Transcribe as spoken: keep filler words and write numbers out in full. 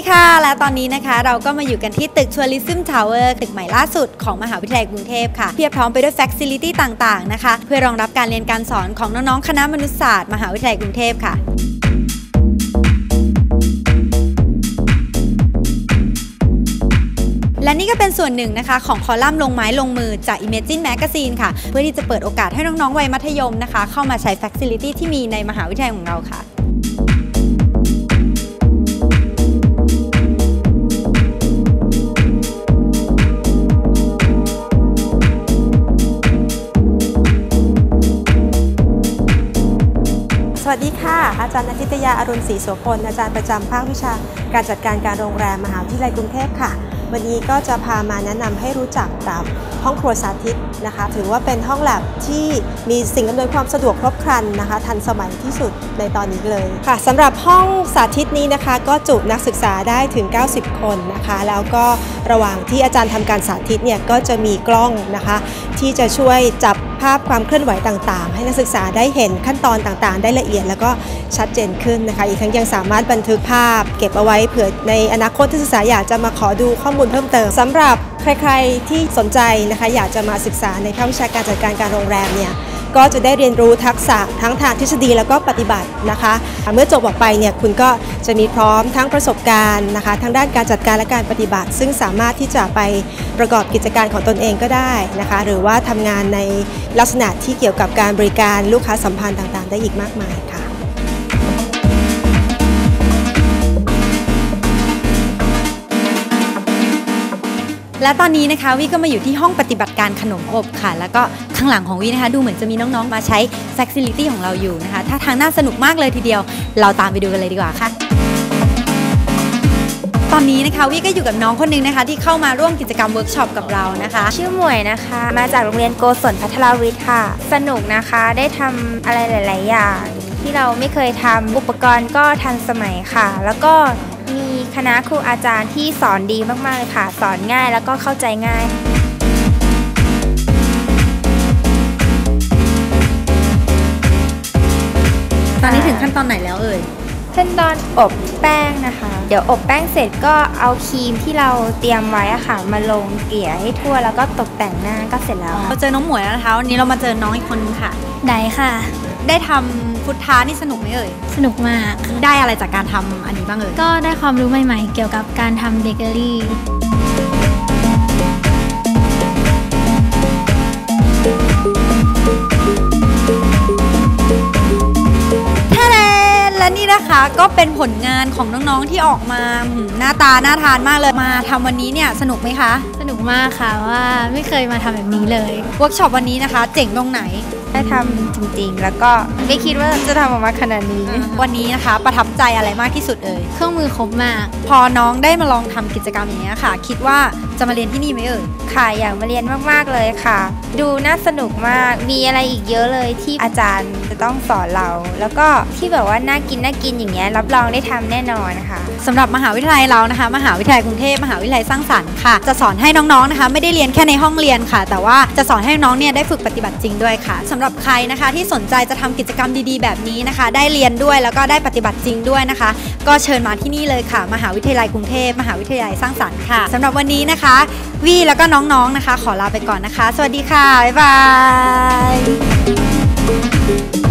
ค่ะและตอนนี้นะคะเราก็มาอยู่กันที่ตึก Tourism Tower ตึกใหม่ล่าสุดของมหาวิทยาลัยกรุงเทพค่ะเพียบพร้อมไปด้วย Facility ต่างๆนะคะเพื่อรองรับการเรียนการสอนของน้องๆคณะมนุษยศาสตร์มหาวิทยาลัยกรุงเทพค่ะและนี่ก็เป็นส่วนหนึ่งนะคะของคอลัมน์ลงไม้ลงมือจาก Imagine Magazine ค่ะเพื่อที่จะเปิดโอกาสให้น้องๆวัยมัธยมนะคะเข้ามาใช้ Facility ที่มีในมหาวิทยาลัยของเราค่ะสวัสดีค่ะอาจารย์อาทิตยาอรุณศรีโสพลอาจารย์ประจำภาควิชาการจัดการการโรงแรมมหาวิทยาลัยกรุงเทพค่ะวันนี้ก็จะพามาแนะนำให้รู้จักกับห้องครัวสาธิตนะคะถือว่าเป็นห้องแลบที่มีสิ่งอำนวยความสะดวกครบครันนะคะทันสมัยที่สุดในตอนนี้เลยค่ะสำหรับห้องสาธิตนี้นะคะก็จุนักศึกษาได้ถึงเก้าสิบคนนะคะแล้วก็ระหว่างที่อาจารย์ทำการสาธิตเนี่ยก็จะมีกล้องนะคะที่จะช่วยจับภาพความเคลื่อนไหวต่างๆให้นักศึกษาได้เห็นขั้นตอนต่างๆได้ละเอียดแล้วก็ชัดเจนขึ้นนะคะอีกทั้งยังสามารถบันทึกภาพเก็บเอาไว้เผื่อในอนาคตที่นักศึกษาอยากจะมาขอดูข้อมูลเพิ่มเติมสำหรับใครๆที่สนใจนะคะอยากจะมาศึกษาในภาควิชาการจัดการการโรงแรมเนี่ยก็จะได้เรียนรู้ทักษะทั้งทางทฤษฎีแล้วก็ปฏิบัตินะคะเมื่อจบออกไปเนี่ยคุณก็จะมีพร้อมทั้งประสบการณ์นะคะทั้งด้านการจัดการและการปฏิบัติซึ่งสามารถที่จะไปประกอบกิจการของตนเองก็ได้นะคะหรือว่าทำงานในลักษณะที่เกี่ยวกับการบริการลูกค้าสัมพันธ์ต่างๆได้อีกมากมายค่ะและตอนนี้นะคะวิก็มาอยู่ที่ห้องปฏิบัติการขนมอบค่ะแล้วก็ข้างหลังของวินะคะดูเหมือนจะมีน้องๆมาใช้ Facility ของเราอยู่นะคะถ้าทางน่าสนุกมากเลยทีเดียวเราตามไปดูกันเลยดีกว่าค่ะตอนนี้นะคะวิก็อยู่กับน้องคนนึงนะคะที่เข้ามาร่วมกิจกรรมเวิร์กช็อปกับเรานะคะชื่อหมวยนะคะมาจากโรงเรียนโกศลพัทรวิทย์ค่ะสนุกนะคะได้ทำอะไรหลายๆอย่างที่เราไม่เคยทำอุปกรณ์ก็ทันสมัยค่ะแล้วก็มีคณะครูอาจารย์ที่สอนดีมากๆเลยค่ะสอนง่ายแล้วก็เข้าใจง่ายตอนนี้ถึงขั้นตอนไหนแล้วเอ่ยขั้นตอนอบแป้งนะคะเดี๋ยวอบแป้งเสร็จก็เอาครีมที่เราเตรียมไว้อะค่ะมาลงเกลี่ยให้ทั่วแล้วก็ตกแต่งหน้าก็เสร็จแล้วเราเจอน้องหมวยแล้วนะคะวันนี้เรามาเจอน้องอีกคนนึงค่ะได้ค่ะได้ทำฟุตท้านี่สนุกไหมเอ่ยสนุกมากได้อะไรจากการทำอันนี้บ้างเอ่ยก็ได้ความรู้ใหม่ๆเกี่ยวกับการทำเบเกอรี่และนี่นะคะก็เป็นผลงานของน้องๆที่ออกมาหน้าตาน่าทานมากเลยมาทำวันนี้เนี่ยสนุกไหมคะสนุกมากค่ะว่าไม่เคยมาทำแบบนี้เลยเวิร์กช็อปวันนี้นะคะเจ๋งตรงไหนได้ทำจริงๆแล้วก็ไม่คิดว่าจะทำออกมาขนาดนี้วันนี้นะคะประทับใจอะไรมากที่สุดเอ่ยเครื่องมือครบมากพอน้องได้มาลองทำกิจกรรมอย่างนี้ค่ะคิดว่าจะมาเรียนที่นี่ไหมเอ่ยค่ะอยากมาเรียนมากๆเลยค่ะดูน่าสนุกมากมีอะไรอีกเยอะเลยที่อาจารย์จะต้องสอนเราแล้วก็ที่แบบว่าน่ากินน่ากินอย่างเงี้ยรับรองได้ทำแน่นอนค่ะสำหรับมหาวิทยาลัยเรานะคะมหาวิทยาลัยกรุงเทพมหาวิทยาลัยสร้างสรรค์ค่ะจะสอนให้น้องๆนะคะไม่ได้เรียนแค่ในห้องเรียนค่ะแต่ว่าจะสอนให้น้องเนี่ยได้ฝึกปฏิบัติจริงด้วยค่ะสำหรับใครนะคะที่สนใจจะทำกิจกรรมดีๆแบบนี้นะคะได้เรียนด้วยแล้วก็ได้ปฏิบัติจริงด้วยนะคะก็เชิญมาที่นี่เลยค่ะมหาวิทยาลัยกรุงเทพมหาวิทยาลัยสร้างสรรค์ค่ะสำหรับวันนี้นะคะวีแล้วก็น้องๆนะคะขอลาไปก่อนนะคะสวัสดีค่ะบ๊ายบาย